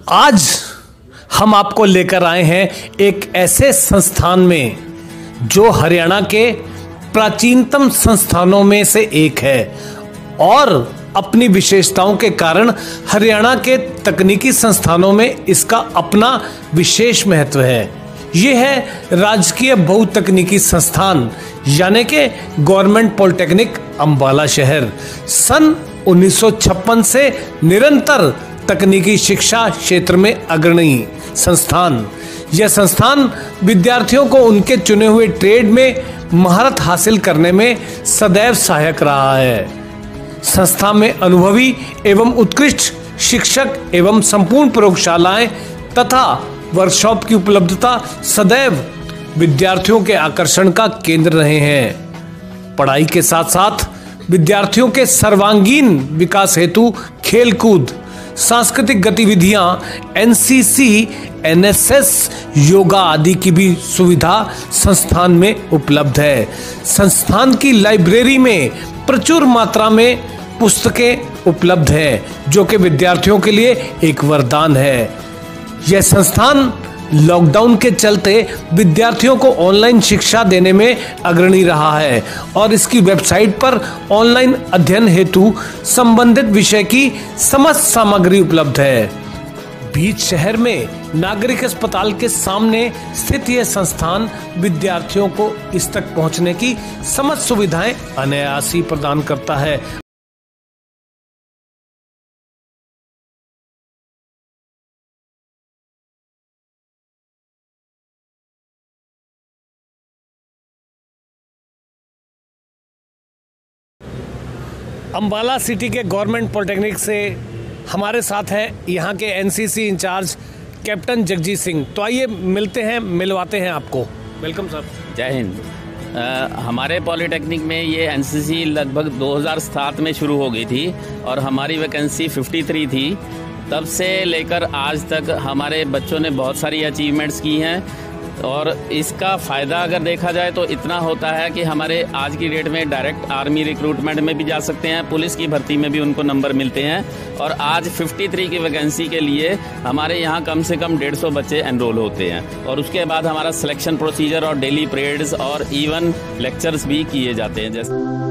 आज हम आपको लेकर आए हैं एक ऐसे संस्थान में जो हरियाणा के प्राचीनतम संस्थानों में से एक है और अपनी विशेषताओं के कारण हरियाणा के तकनीकी संस्थानों में इसका अपना विशेष महत्व है। यह है राजकीय बहुतकनीकी संस्थान यानी कि गवर्नमेंट पॉलिटेक्निक अंबाला शहर। सन 1956 से निरंतर तकनीकी शिक्षा क्षेत्र में अग्रणी संस्थान। यह संस्थान विद्यार्थियों को उनके चुने हुए ट्रेड में महारत हासिल करने में सदैव सहायक रहा है। संस्था में अनुभवी एवं उत्कृष्ट शिक्षक एवं संपूर्ण प्रयोगशालाएं तथा वर्कशॉप की उपलब्धता सदैव विद्यार्थियों के आकर्षण का केंद्र रहे हैं। पढ़ाई के साथ साथ विद्यार्थियों के सर्वांगीण विकास हेतु खेलकूद, सांस्कृतिक गतिविधियां, एनसीसी, एनएसएस, योगा आदि की भी सुविधा संस्थान में उपलब्ध है। संस्थान की लाइब्रेरी में प्रचुर मात्रा में पुस्तकें उपलब्ध हैं जो कि विद्यार्थियों के लिए एक वरदान है। यह संस्थान लॉकडाउन के चलते विद्यार्थियों को ऑनलाइन शिक्षा देने में अग्रणी रहा है और इसकी वेबसाइट पर ऑनलाइन अध्ययन हेतु संबंधित विषय की समस्त सामग्री उपलब्ध है। बीच शहर में नागरिक अस्पताल के सामने स्थित यह संस्थान विद्यार्थियों को इस तक पहुंचने की समस्त सुविधाएं अनायास ही प्रदान करता है। अंबाला सिटी के गवर्नमेंट पॉलिटेक्निक से हमारे साथ हैं यहाँ के NCC incharge captain Jagjit Singh. तो आइए मिलते हैं, मिलवाते हैं आपको। Welcome sir. जय हिंद। हमारे पॉलिटेक्निक में ये एनसीसी लगभग 2007 में शुरू हो गई थी और हमारी वैकेंसी 53 थी। तब से लेकर आज तक हमारे बच्चों ने बहुत सारी अचीवमेंट्स की हैं और इसका फ़ायदा अगर देखा जाए तो इतना होता है कि हमारे आज की डेट में डायरेक्ट आर्मी रिक्रूटमेंट में भी जा सकते हैं, पुलिस की भर्ती में भी उनको नंबर मिलते हैं और आज 53 की वैकेंसी के लिए हमारे यहाँ कम से कम 150 बच्चे एनरोल होते हैं और उसके बाद हमारा सिलेक्शन प्रोसीजर और डेली परेड्स और इवन लेक्चर्स भी किए जाते हैं। जैसे